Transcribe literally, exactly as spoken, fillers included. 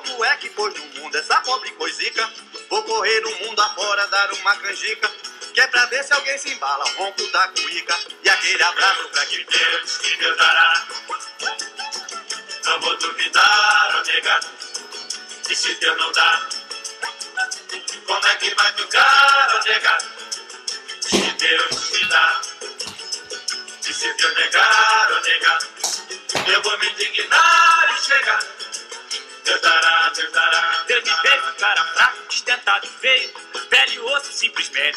como é que pôs no mundo essa pobre coisica. Vou correr o mundo afora, dar uma canjica, que é pra ver se alguém se embala, o ronco da cuíca. E aquele abraço pra quem Deus que Deus dará. Não vou duvidar, ó nega, e se Deus não dá, como é que vai ficar, ó nega, se Deus me dá. E se Deus negar, ó nega, eu vou me indignar e chegar. Deus dará, Deus dará. Deus me fez um cara fraco, desdentado e feio, pele e osso simplesmente